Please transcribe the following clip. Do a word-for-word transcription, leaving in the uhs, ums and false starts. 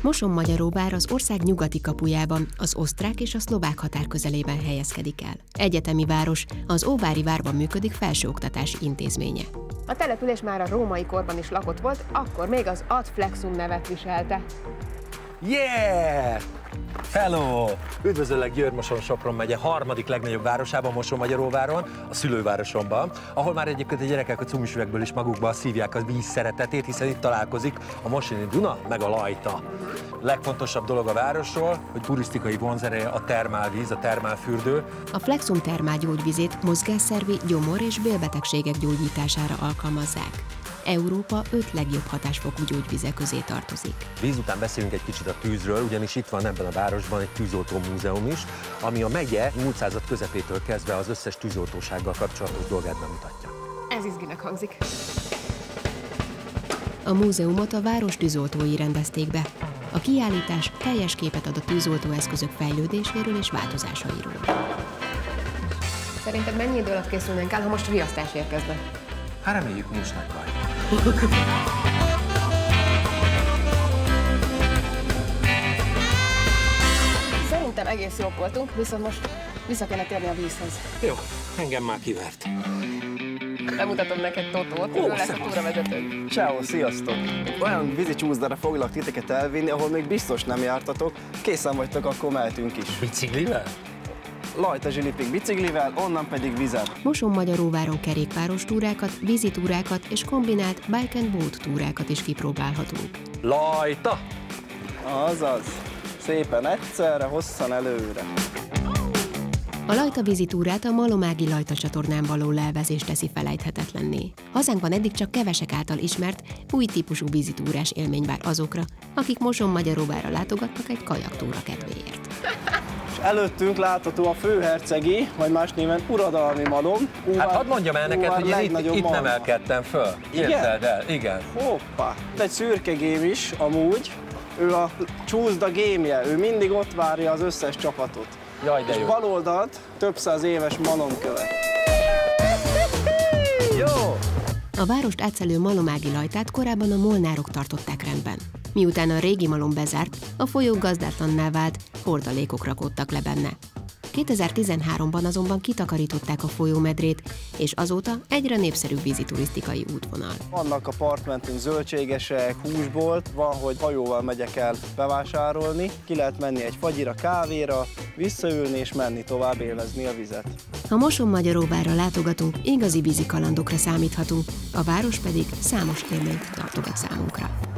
Mosonmagyaróvár az ország nyugati kapujában, az osztrák és a szlovák határ közelében helyezkedik el. Egyetemi város, az Óvári várban működik felsőoktatási intézménye. A település már a római korban is lakott volt, akkor még az Ad Flexum nevet viselte. Yeah! Hello! Üdvözöllek Győr-Moson-Sopron megye harmadik legnagyobb városában, Mosonmagyaróváron, a szülővárosomban, ahol már egyébként a gyerekek a cumisüvegből is magukba szívják a víz szeretetét, hiszen itt találkozik a Mosoni Duna meg a Lajta. Legfontosabb dolog a városról, hogy turisztikai vonzereje a termálvíz, a termálfürdő. A Flexum termálgyógyvizét mozgásszervi, gyomor- és bélbetegségek gyógyítására alkalmazzák. Európa öt legjobb hatásfokú gyógyvize közé tartozik. Víz után beszélünk egy kicsit a tűzről, ugyanis itt van ebben a városban egy tűzoltó múzeum is, ami a megye múlt század közepétől kezdve az összes tűzoltósággal kapcsolatos dolgát bemutatja. Ez izginek hangzik. A múzeumot a város tűzoltói rendezték be. A kiállítás teljes képet ad a tűzoltóeszközök fejlődéséről és változásairól. Szerinted mennyi idő alatt készülnénk el, ha most riasztás érkezne? Hát reméljük, nincs nagy baj. Szerintem egész jók voltunk, viszont most vissza kellene térni a vízhez. Jó, engem már kivert. Bemutatom neked Totót, ő lesz a túravezető. Ciao, sziasztok! Olyan vízi csúszdára foglak titeket elvinni, ahol még biztos nem jártatok. Készen vagytok, akkor mehetünk is. Biciklivel? Lajta zsilipig biciklivel, onnan pedig vizen. Mosonmagyaróváron kerékpáros túrákat, vízi túrákat és kombinált bike and boat túrákat is kipróbálhatunk. Lajta! Azaz, szépen egyszerre, hosszan előre. A Lajta vízi túrát a Malomági Lajta csatornán való lelvezés teszi felejthetetlenné. Hazánkban eddig csak kevesek által ismert, új típusú vízitúrás élmény vár azokra, akik Mosonmagyaróvárra látogatnak egy kajaktúra kedvéért. És előttünk látható a főhercegi, vagy más néven uradalmi malom. Úvár, hát hadd mondjam el neked, hogy én itt, itt nemelkedtem föl. Érted el? Igen. Hoppá! Egy szürke gém is, amúgy. Ő a csúszda gémje, ő mindig ott várja az összes csapatot. Jaj, de jó. És bal oldalt több száz éves malomkövet. Jó! A várost átszelő Malomági Lajtát korábban a molnárok tartották rendben. Miután a régi malom bezárt, a folyó gazdátlanná vált, hordalékok rakódtak le benne. kétezer-tizenháromban azonban kitakarították a folyómedrét, és azóta egyre népszerűbb víziturisztikai útvonal. Vannak a part mentén zöldségesek, húsbolt, van, hogy hajóval megyek el bevásárolni, ki lehet menni egy fagyira, kávéra, visszaülni és menni tovább élvezni a vizet. Ha Mosonmagyaróvárra látogatunk, igazi vízi kalandokra számíthatunk, a város pedig számos élményt tartogat számunkra.